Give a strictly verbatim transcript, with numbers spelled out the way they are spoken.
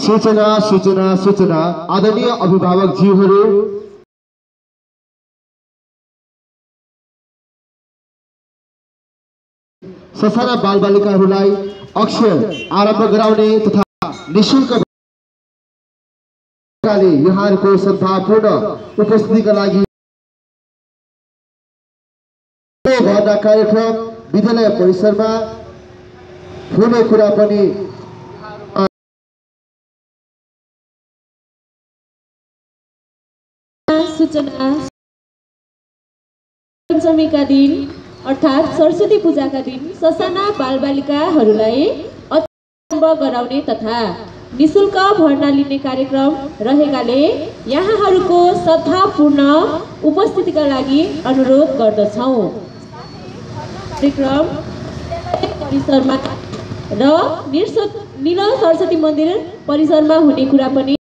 सूचना सूचना सूचना आदरणीय अभिभावक ज्यूहरू ससाना बालबालिकाहरूलाई अक्षर आरम्भ गराउने तथा निशुल्क यहाँहरूको सद्भावपूर्ण उपस्थितिका लागि भर्ना कार्यक्रम विद्यालय परिसरमा हुने कुरा पनि सूचना पञ्चमीका दिन अर्थात् सरस्वती पूजाका दिन ससाना बालबालिकाहरूलाई आरम्भ गराउने तथा निशुल्क भर्ना लिने कार्यक्रम रहेकाले यहाँहरूको सद्भावपूर्ण उपस्थितिका लागि अनुरोध गर्दछौँ। कार्यक्रम परिसरमा र नील सरस्वती मन्दिर परिसरमा हुने कुरा पनि